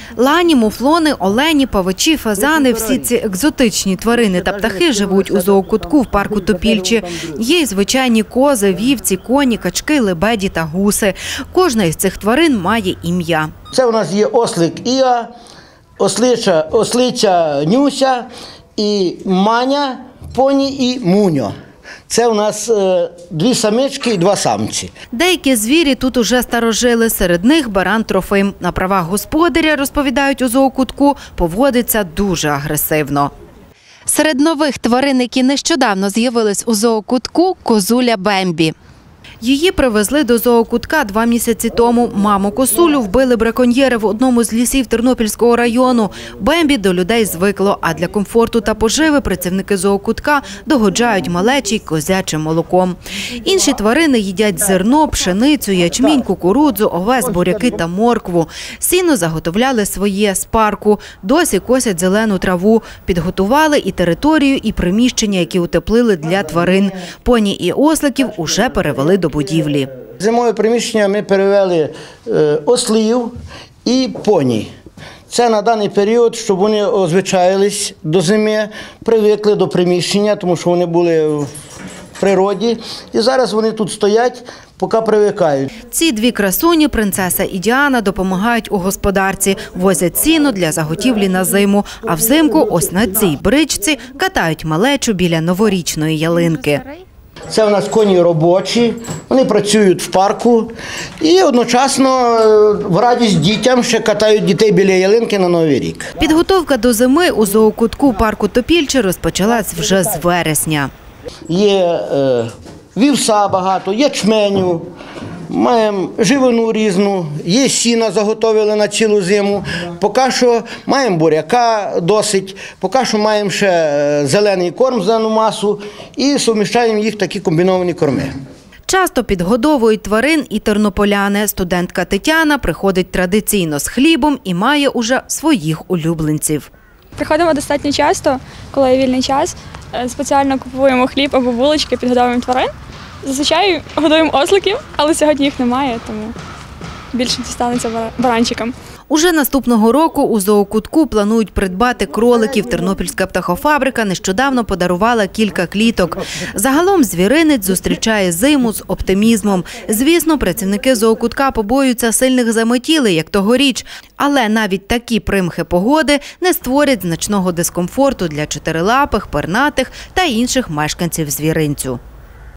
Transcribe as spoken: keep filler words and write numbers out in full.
Лані, муфлони, олені, павичі, фазани – всі ці екзотичні тварини та птахи живуть у зоокутку в парку Топільчі. Є й звичайні кози, вівці, коні, качки, лебеді та гуси. Кожна із цих тварин має ім'я. Це у нас є ослик Іа, ослиця, ослиця Нюся, і Маня, поні і Муньо. Це у нас е, дві самички і два самці. Деякі звірі тут уже старожили, серед них баран Трофим. На правах господаря, розповідають у зоокутку, поводиться дуже агресивно. Серед нових тварин, які нещодавно з'явились у зоокутку – козуля Бембі. Її привезли до зоокутка два місяці тому. Маму косулю вбили браконьєри в одному з лісів Тернопільського району. Бембі до людей звикло, а для комфорту та поживи працівники зоокутка догоджають малечі козячим молоком. Інші тварини їдять зерно, пшеницю, ячмінь, кукурудзу, овес, буряки та моркву. Сіно заготовляли своє з парку, досі косять зелену траву. Підготували і територію, і приміщення, які утеплили для тварин. Поні і осликів уже перевели до будівлі. Зимове приміщення ми перевели ослів і поні. Це на даний період, щоб вони озвичаїлись до зими, привикли до приміщення, тому що вони були в природі. І зараз вони тут стоять, поки привикають. Ці дві красуні, принцеса і Діана, допомагають у господарці. Возять сіно для заготівлі на зиму. А взимку ось на цій бричці катають малечу біля новорічної ялинки. Це у нас коні робочі, вони працюють в парку і одночасно в радість дітям ще катають дітей біля ялинки на Новий рік. Підготовка до зими у зоокутку парку Топільчі розпочалась вже з вересня. Є е, вівса багато, ячменю, маємо живину різну, є сіна заготовили на цілу зиму. Поки що маємо буряка досить, поки що маємо ще зелений корм, зелену масу і суміщаємо їх в такі комбіновані корми. Часто підгодовують тварин і тернополяни. Студентка Тетяна приходить традиційно з хлібом і має уже своїх улюбленців. Приходимо достатньо часто, коли є вільний час. Спеціально купуємо хліб або булочки, підгодовуємо тварин. Зазвичай годуємо осликів, але сьогодні їх немає, тому більше дістанеться баранчикам. Уже наступного року у зоокутку планують придбати кроликів. Тернопільська птахофабрика нещодавно подарувала кілька кліток. Загалом звіринець зустрічає зиму з оптимізмом. Звісно, працівники зоокутка побоюються сильних заметілей, як тогоріч. Але навіть такі примхи погоди не створять значного дискомфорту для чотирилапих, пернатих та інших мешканців звіринцю.